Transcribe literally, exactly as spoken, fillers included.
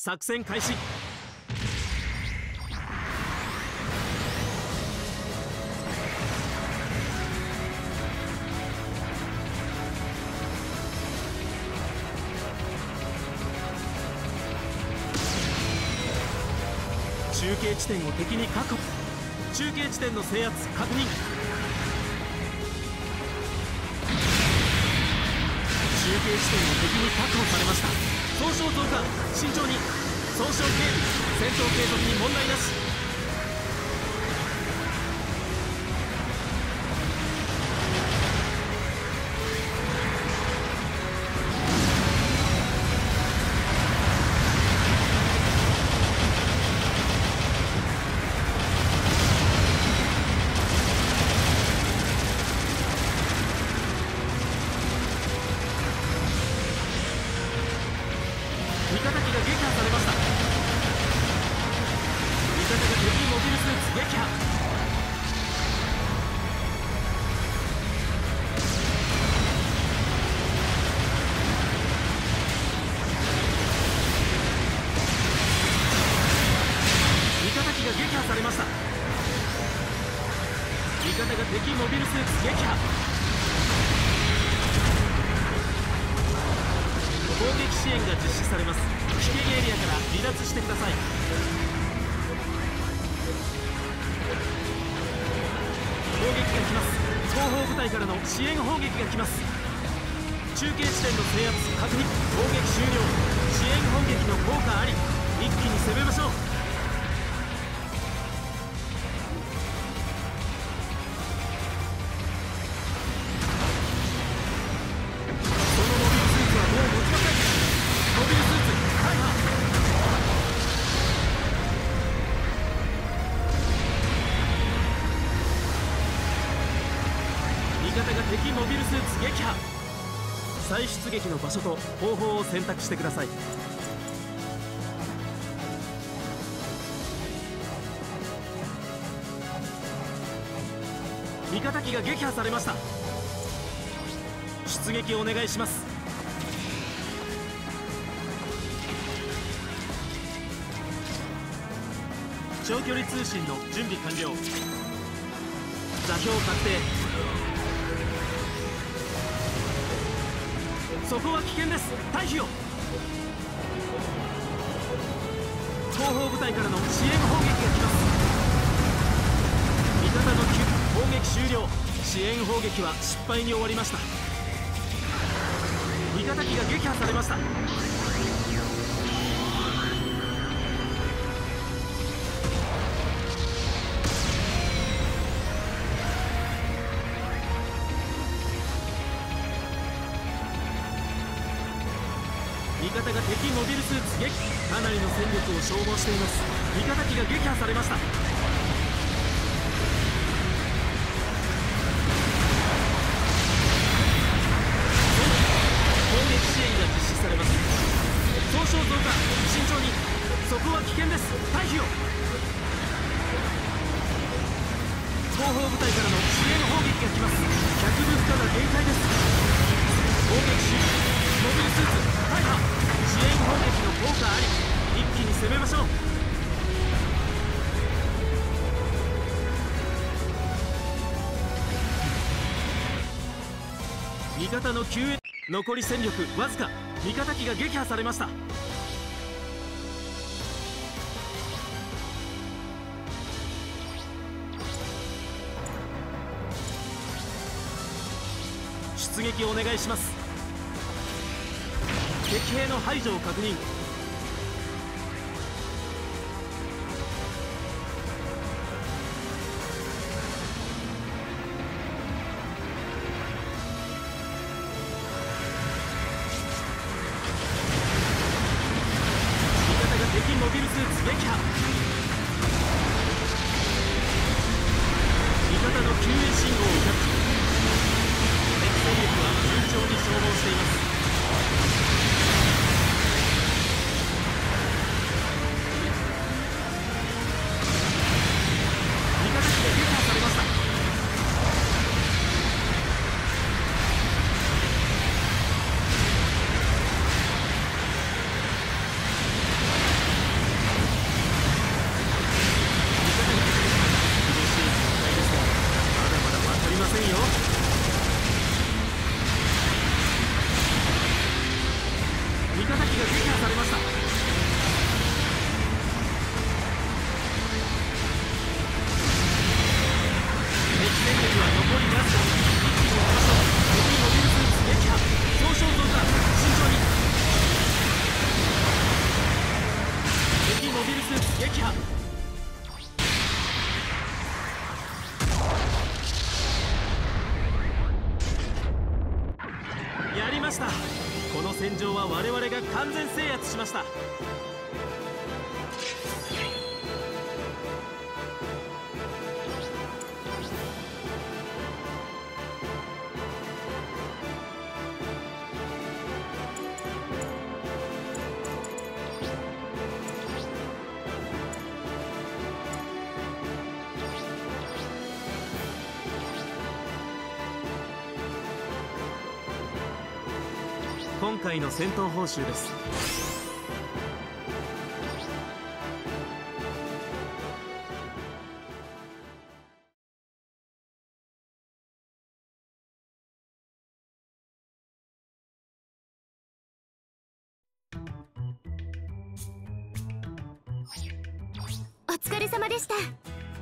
作戦開始。中継地点を敵に確保。中継地点の制圧確認。中継地点を敵に確保されました。損傷増加、慎重に。損傷警備、戦闘継続に問題なし。味方機が撃破されました。味方が敵モビルスーツ撃破。味方機が撃破されました。味方が敵モビルスーツ撃破。攻撃支援が実施されます。危険エリアから離脱してください。砲撃が来ます。後方部隊からの支援砲撃が来ます。中継地点の制圧確認。攻撃終了。支援砲撃の効果あり。一気に攻めましょう。味方が敵モビルスーツ撃破。再出撃の場所と方法を選択してください。味方機が撃破されました。出撃お願いします。長距離通信の準備完了。座標確定。そこは危険です。退避を。後方部隊からの支援砲撃が来ます。味方の急砲撃終了。支援砲撃は失敗に終わりました。味方機が撃破されました。味方が敵モビルスーツ撃破。かなりの戦力を消耗しています。味方機が撃破されました。攻撃支援が実施されます。損傷増加、慎重に。そこは危険です。退避を。後方部隊からの支援砲撃が来ます。脚部負荷が限界です。攻撃終了。モビルスーツ大破。支援砲撃の効果あり。一気に攻めましょう。味方の救援。残り戦力わずか。味方機が撃破されました。出撃お願いします。敵兵の排除を確認。味方が敵モビルスーツ撃破。味方の救援信号をキャッチ。敵戦力は順調に消耗しています。 戦場は我々が完全制圧しました。今回の戦闘報酬です。 お疲れ様でした。